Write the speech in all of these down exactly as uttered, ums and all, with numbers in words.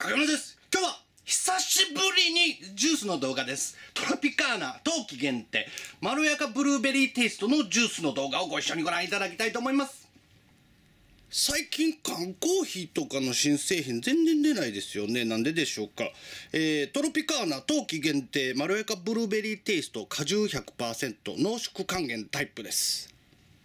影山です。今日は久しぶりにジュースの動画です。トロピカーナ冬季限定まろやかブルーベリーテイストのジュースの動画をご一緒にご覧いただきたいと思います。最近缶コーヒーとかの新製品全然出ないですよね。なんででしょうか。えー、トロピカーナ冬季限定まろやかブルーベリーテイスト果汁 ひゃくパーセント 濃縮還元タイプです。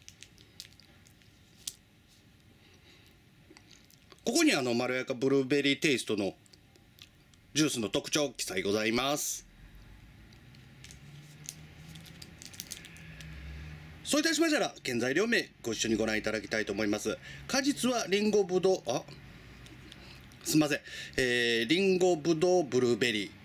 ここにあのまろやかブルーベリーテイストのジュースの特徴記載ございます。そういたしましたら原材料名ご一緒にご覧いただきたいと思います。果実はリンゴぶどうあすみません、えー、リンゴぶどうブルーベリー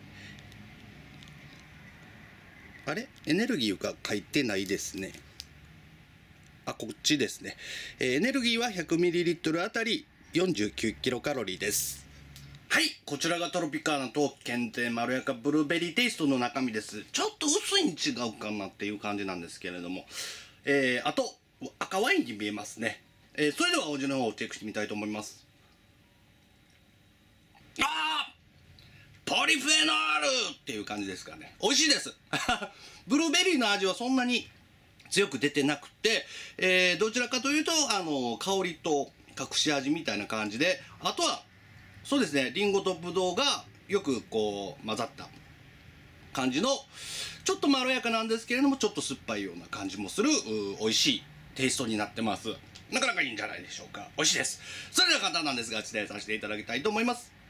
あれエネルギーが書いてないですね。あこっちですね、えー、エネルギーは ひゃくミリリットル あたりよんじゅうきゅうキロカロリーです。はい、こちらがトロピカーナ冬季限定まろやかブルーベリーテイストの中身です。ちょっと薄いに違うかなっていう感じなんですけれども、えー、あと赤ワインに見えますね。えー、それではお味の方をチェックしてみたいと思います。あーポリフェノールっていう感じですかね。美味しいですブルーベリーの味はそんなに強く出てなくて、えー、どちらかというとあの香りと隠し味みたいな感じで、あとはそうですね、リンゴとブドウがよくこう混ざった感じのちょっとまろやかなんですけれどもちょっと酸っぱいような感じもする美味しいテイストになってます。なかなかいいんじゃないでしょうか。美味しいです。それでは簡単なんですが失礼させていただきたいと思います。